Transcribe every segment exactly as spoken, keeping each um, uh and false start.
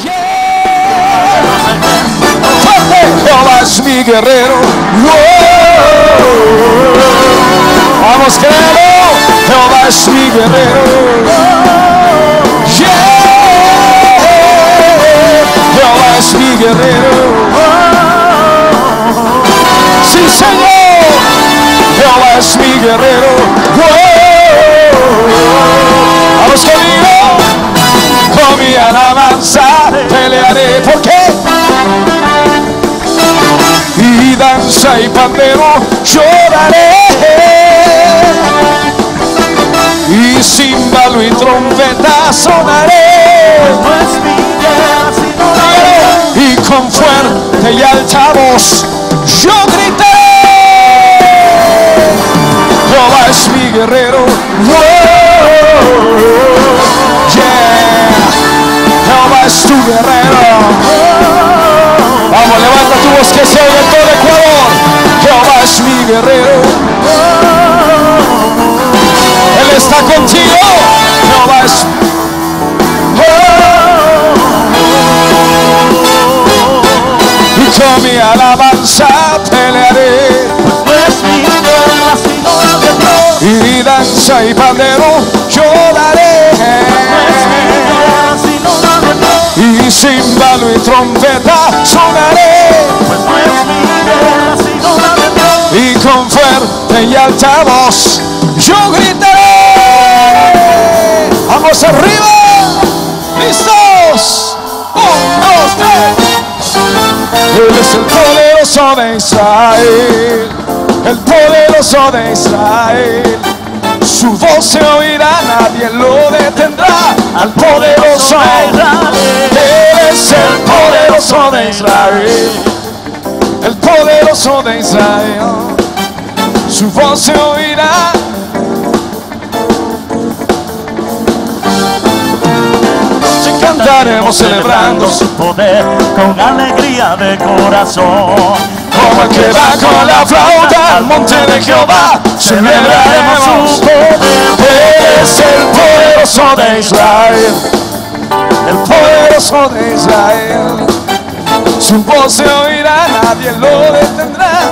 Yeah. Fuerte. Jehová es mi guerrero. Wow. Vamos, créelo. Jehová es mi guerrero. Yeah. Jehová es mi guerrero. Sí, Señor. Jehová es mi guerrero. Vamos conmigo. Con mi alabanza pelearé. ¿Por qué? Y danza y pandero lloraré. Y címbalo y trompeta sonaré. Y con fuerte y alta voz yo gritaré. Jehová es mi guerrero. Yeah. Jehová es tu guerrero. Vamos, levanta tu voz que se oye en todo Ecuador. Jehová es mi guerrero. Él está contigo. Jehová es. Y con mi alabanza pelearé. Y danza y pandero lloraré. Y címbalo y trompeta sonaré. Y con fuerte y alta voz yo gritaré. Vamos arriba. ¿Listos? Un, dos, tres. Él es el poderoso de Israel. El poderoso de Israel. Su voz se oirá, nadie lo detendrá. Al poderoso de Israel. Él es el poderoso de Israel. El poderoso de Israel. Su voz se oirá. Cantaremos celebrando su poder con alegría de corazón. Como el que va con la flauta al monte de Jehová, celebraremos su poder. Es el poderoso de Israel. El poderoso de Israel. Su voz se oirá, nadie lo detendrá.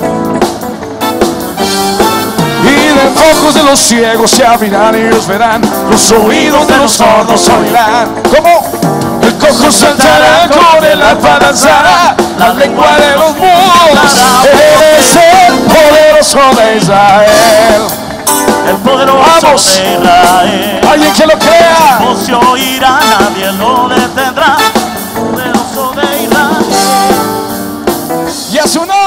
Y de ojos de los ciegos se abrirán y ellos verán. Los oídos de los sordos oirán. ¿Cómo? El cojo saltará, con el arpa danzará, la lengua de los mudos. Él es el poderoso de Israel. El poderoso Vamos. de Israel. Alguien que lo crea. Su voz se oirá, nadie lo detendrá. El poderoso de Israel. Y a su nombre.